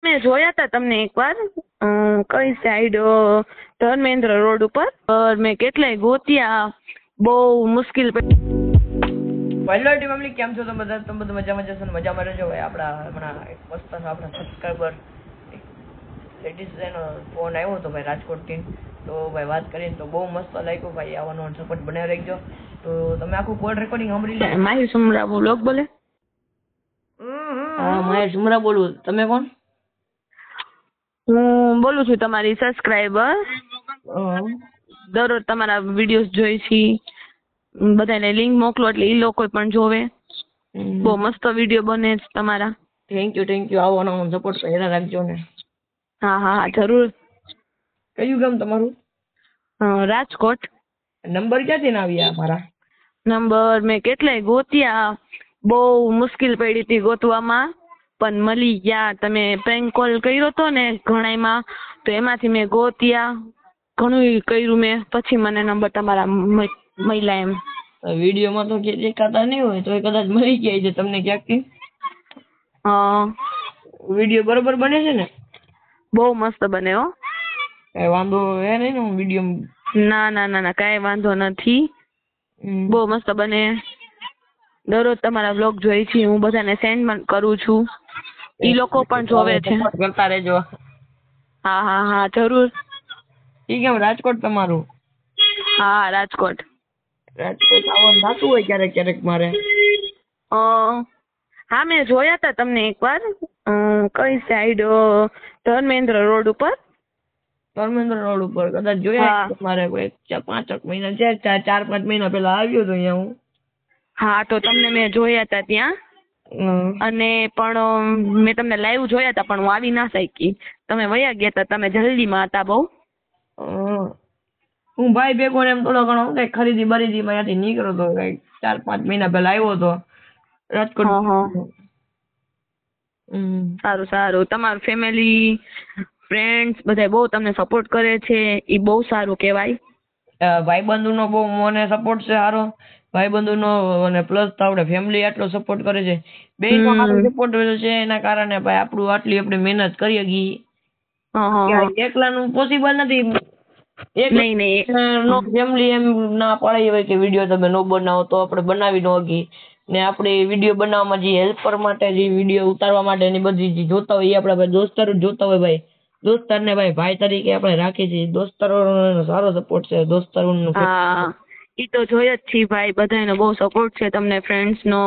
મેં જોયા હતા તમને એકવાર કઈ સાઈડ ધર્મેન્દ્ર રોડ ઉપર મેં કેટલાય ગોત્યા બહુ મુશ્કેલ હેલો ટીમ ફેમિલી, કેમ છો તમે બધા મજામાં જશો ને મજામાં રહેજો ભાઈ. આપણા હમણાં એક મસ્ત આપણા સબસ્ક્રાઈબર લેડીઝ એનો ફોન આવ્યો હતો ભાઈ રાજકોટથી, તો ભાઈ વાત કરીને તો બહુ મસ્ત લાગ્યું ભાઈ. આવવાનો સપોર્ટ બનાવી રાખજો. તો તમે આખું કોલ રેકોર્ડિંગ સાંભળી લો. માહિર સુમરા વ્લોગ બોલે. હા, માહિર સુમરા બોલું. તમે કોણ? હું બોલું છું તમારી સબસ્ક્રાઈબર. દરરોજ તમારા વિડીયોઝ જોઈ છી, બધાને લિંક મોકલો એટલે એ લોકો પણ જોવે. બહુ મસ્ત વિડીયો બને છે તમારા. Thank you. આવવાનો સપોર્ટ કર્યા રાખજો ને. હા જરૂર. કયું ગામ તમારું? રાજકોટ. નંબર ક્યાંથી ના આવ્યા મારા? નંબર મેં કેટલાય ગોત્યા, બહુ મુશ્કેલ પડી હતી ગોતવામાં, પણ મળી ગયા. તમે પ્રેન્ક કોલ કર્યો હતો ને ઘણાયમાં, તો એમાંથી મેં ગોત્યા, ઘણું કર્યું મેં, પછી મને નંબર તમારા મળ્યા એમ. વિડીયોમાં તો દેખાતા નહીં હોય તો કદાચ મળી ગયા છે તમને ક્યાંકથી. વિડીયો બરોબર બને છે ને? બહુ મસ્ત બને હો. કઈ વાંધો હે નહીં ને વિડીયો? ના કઈ વાંધો નથી. બહુ મસ્ત બને. દરરોજ તમારા વ્લોગ જોઈ છે હું, બધાને સેન્ડ કરું છું, ઈ લોકો પણ જોવે છે. કરતા રહેજો. હા જરૂર. ઈ કેમ રાજકોટ તમારું? હા રાજકોટ આવવાનું થતું હોય ક્યારેક મારે. હા મેં જોયા હતા તમને એકવાર કઈ સાઈડ ધર્મેન્દ્ર રોડ ઉપર. ધર્મેન્દ્ર રોડ ઉપર કદાચ જોયા મારે 5 મહિના છે, 4-5 મહિના પહેલા આવ્યો હતો અહીંયા હું. હા તો તમને મેં જોયા હતા ત્યાં, અને પણ મેં તમને લાઈવ જોયા હતા, પણ હું આવી ના શકી. તમે વયા ગયા હતા, તમે જલ્દીમાં હતા બહુ. હું ભાઈ ભેગો એમ થોડો ઘણો કઈ ખરીદી બરીદીમાં ત્યાંથી નીકળ્યો હતો, કઈ 4-5 મહિના પહેલા આવ્યો હતો રાજકોટ. સારું. તમારું ફેમિલી ફ્રેન્ડ્સ બધા બહુ તમને સપોર્ટ કરે છે, એ બહુ સારું કહેવાય. ભાઈબંધુનો બહુ મને સપોર્ટ છે સારો, ભાઈબંધુનો, અને પ્લસ તો આપણે ફેમિલી આટલો સપોર્ટ કરે છે, બેયનો સારો સપોર્ટ છે. એના કારણે ભાઈ આપણે મહેનત કરી શકીએ. એકલાનું પોસિબલ નથી. ફેમિલી એમ ના પાડી હોય કે વિડીયો તમે ન બનાવો તો આપણે બનાવી ન શકીએ. ને આપણે વિડીયો બનાવવામાં જે હેલ્પર માટે, જે વિડીયો ઉતારવા માટે એની બધી જે જોતા હોય એ આપણા ભાઈ દોસ્તારો જોતા હોય. ભાઈ દોસ્તારને ભાઈ તરીકે આપણે રાખીએ છીએ. દોસ્તારોનો સારો સપોર્ટ છે. દોસ્તારોનો ઈ તો જોઈએ જ છીએ ભાઈ, બધાનો બહુ સપોર્ટ છે તમને. ફ્રેન્ડ્સનો,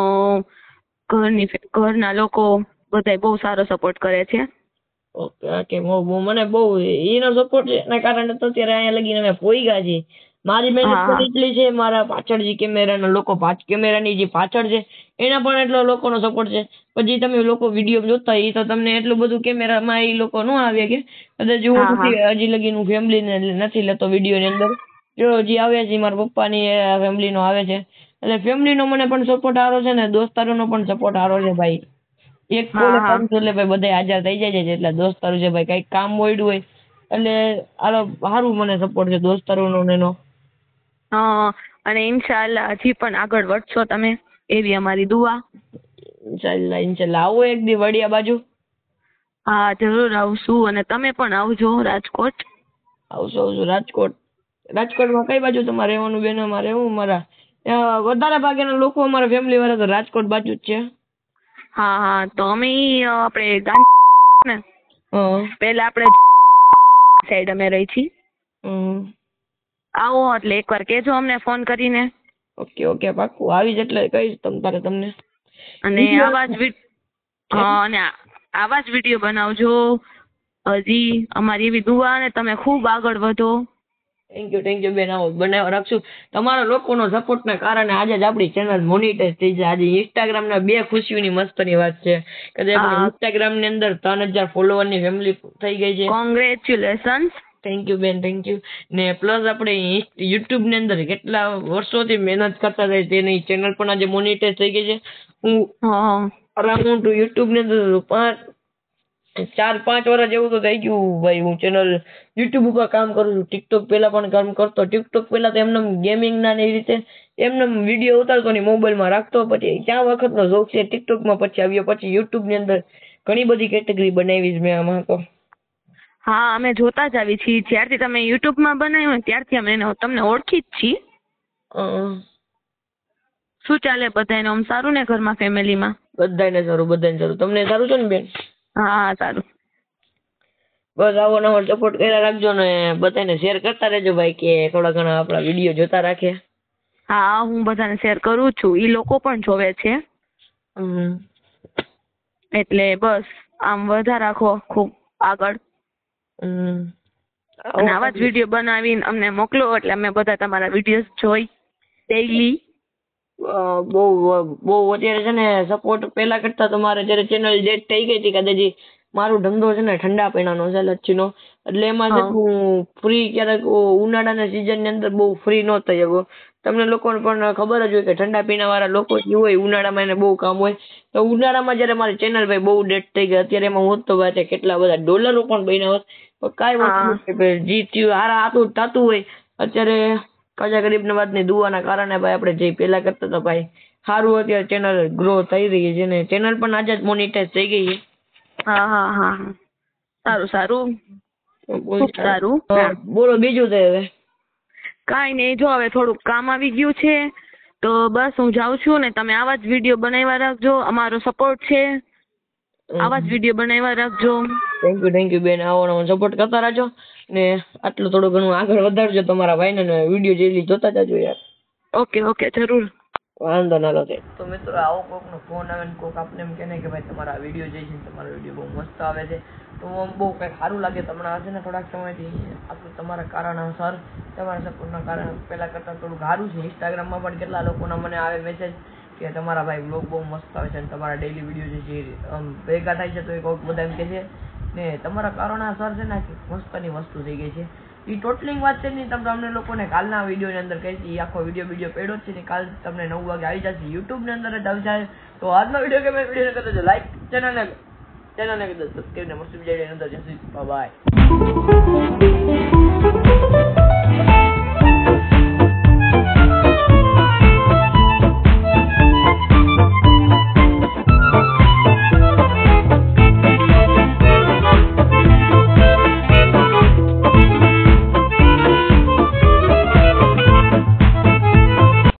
ઘરના લોકો બધા બહુ સારો સપોર્ટ કરે છે. ઓકે મને બહુ એનો સપોર્ટ છે, એના કારણે તો અત્યારે અહીંયા લગીને અમે પહોંચ્યા છીએ. મારી મહેનત પણ એટલી છે, મારા પાછળ જે કેમેરાના લોકો, કેમેરાની જે પાછળ છે એના પણ એટલો લોકોનો સપોર્ટ છે. પછી તમે લોકો વિડીયો જોતા હોય તો તમને એટલું બધું કેમેરામાં એ લોકો ન આવે કે કદાચ હજી લગીન હું ફેમિલીને નથી લેતો વિડીયોની અંદર. જો હજી આવે છે મારા પપ્પાની ફેમિલીનો આવે છે, એટલે ફેમિલીનો મને પણ સપોર્ટ સારો છે ને દોસ્તારોનો પણ સપોર્ટ સારો છે ભાઈ. એક કોલે એટલે ભાઈ બધા હાજર થઈ જાય છે. એટલે દોસ્તારો છે ભાઈ, કઈક કામ મોડ્યું હોય એટલે સારું મને સપોર્ટ છે દોસ્તારોનો એનો. અને ઇન્શાઅલ્લાહ હજી પણ આગળ વધશો તમે, એવી અમારી દુઆ. ઇન્શાઅલ્લાહ આવો એક દી વડિયા બાજુ. હા જરૂર આવશું, અને તમે પણ આવજો રાજકોટ. આવશું રાજકોટ. રાજકોટમાં કઈ બાજુ તમારે રહેવાનું બેન? અમારે હું મારા વધારે ભાગેના લોકો અમારા ફેમિલી વાળા તો રાજકોટ બાજુ જ છે. હા તો અમે આપણે પેલા આપણે સાઈડ અમે રહી છીએ. આવો એટલે એકવાર કેજો અમને ફોન કરીને. ઓકે પાક્કું આવીશ એટલે કહીશ તમને. અને આવા જ વિડીયો બનાવજો. હજી અમારી એવી દુઆ, ને તમે ખૂબ આગળ વધો. થેન્ક યુ બેન. આવો બનાવવા રાખશું. તમારા લોકોનો સપોર્ટના કારણે આજે જ આપણી ચેનલ મોનિટાઈઝ થઈ છે. આજે ઇન્સ્ટાગ્રામના 2 ખુશીઓની મસ્તની વાત છે કે ઇન્સ્ટાગ્રામની અંદર 3000 ફોલોવરની ફેમિલી થઈ ગઈ છે. કોંગ્રેચ્યુલેશન્સ. થેન્ક યુ બેન, થેન્ક યુ. ને પ્લસ આપણે યુટ્યુબ ની અંદર કેટલા વર્ષોથી મહેનત કરતા હતા તેની ચેનલ પણ આજે મોનિટાઈઝ થઈ ગઈ છે. હું અરાઉન્ડ યુટ્યુબ ની અંદર 4-5 વર્ષ જેવું તો થઈ ગયું ભાઈ. હું ચેનલ યુટ્યુબ ઉપર કામ કરું છું. ટિકટોક પેલા પણ કામ કરતો. ટિકટોક પેલા તો એમને ગેમિંગ ના એ રીતે એમને વિડીયો ઉતારતો ને મોબાઈલમાં રાખતો. પછી ક્યાં વખતનો શોખ છે ટિકટોકમાં પછી આવ્યો. પછી યુટ્યુબ ની અંદર ઘણી બધી કેટેગરી બનાવી છે મેં આમાં તો. હા અમે જોતા જ આવી છીએ, જ્યારથી તમે યુટ્યુબમાં બનાવ્યું ને ત્યારથી અમે તમને ઓળખી જ છીએ. શું ચાલે બધાને આમ સારું ને ઘરમાં ફેમિલીમાં? બધાને સારું. તમને સારું છે ને બેન? હા સારું. બસ આવો નવો સપોર્ટ કર્યા રાખજો ને બધાને શેર કરતા રહેજો ભાઈ, કે થોડા ઘણા આપણા વિડીયો જોતા રાખે. હા હું બધાને શેર કરું છું, ઈ લોકો પણ જોવે છે. એટલે બસ આમ વધારે રાખો ખૂબ આગળ. અને આવા જ વિડીયો બનાવીને અમને મોકલો એટલે અમે બધા તમારા વિડીયોઝ જોઈ ડેઈલી. બહુ અત્યારે છે ને સપોર્ટ પેલા કરતા તમારે જયારે ચેનલ ડેટ થઈ ગઈ હતી કદાચ મારો ધંધો છે ને ઠંડા પીણાનો છે લચ્છીનો, એટલે એમાં છે હું ફ્રી ક્યારેક ઉનાળાના સિઝન ની અંદર બહુ ફ્રી ન થઈ શકો. તમને લોકોને પણ ખબર જ હોય કે ઠંડા પીણા વાળા લોકો જે હોય ઉનાળામાં એને બહુ કામ હોય, તો ઉનાળામાં જયારે મારી ચેનલ ભાઈ બહુ ડેટ થઈ ગઈ, અત્યારે એમાં હોત તો ભાઈ કેટલા બધા ડોલરો પણ બન્યા હોત. કાંઈ વસ્તુ જીત્યું હારા આતું થતું હોય. અત્યારે કાજા ગરીબ નવાજની દુઆના કારણે ભાઈ આપણે જે પેલા કરતા હતા ભાઈ સારું અત્યારે ચેનલ ગ્રો થઈ રહી છે ને ચેનલ પણ આજે જ મોનિટાઈઝ થઈ ગઈ છે. સારું. ખૂબ સારું. બોલો બીજું તો હવે કાંઈ નહીં, જો હવે થોડુંક કામ આવી ગયું છે તો બસ હું જાઉં છું ને તમે આવા જ વિડીયો બનાવ્યા રાખજો, અમારો સપોર્ટ છે, આવા જ વિડીયો બનાવ્યા રાખજો. થેન્ક યુ બેન, આવો સપોર્ટ કરતા રહેજો ને આટલું થોડું ઘણું આગળ વધારજો તમારા ભાઈને ને વિડીયો જેટલી જોતા જજો યાર. ઓકે જરૂર. વાંધો ના લો. તો મિત્રો આવો કોક નો ફોન આવે ને કોક આપને એમ કહે કે ભાઈ તમારા વિડીયો જે છે તમારો વિડીયો બહુ મસ્ત આવે છે, તો બહુ કંઈક સારું લાગે. તમને હશે ને થોડાક સમયથી આપણું તમારા કારણસર તમારા સપોર્ટના કારણે પહેલાં કરતાં થોડું સારું છે. ઇન્સ્ટાગ્રામમાં પણ કેટલા લોકોના મને આવે મેસેજ કે તમારા ભાઈ બ્લોગ બહુ મસ્ત આવે છે અને તમારા ડેઈલી વિડીયો જે છે ભેગા થાય છે તો એ કોઈક બધા એમ કહે છે ને તમારા કારણસર છે ને મસ્તની વસ્તુ થઈ ગઈ છે. એ ટોટલિંગ વાત છે ને તમને લોકોને કાલના વિડીયોની અંદર કહે છે, આખો વિડીયો પડ્યો જ છે ને કાલ તમને 9 વાગે આવી જશે યુટ્યુબની અંદર જ આવી જાય. તો આજનો વિડીયો ગમે વિડીયોને કરતો લાઈક ચેનલને સબસ્ક્રાઈબ ને મસ્ત વિડીયો અંદર જશે. બાય.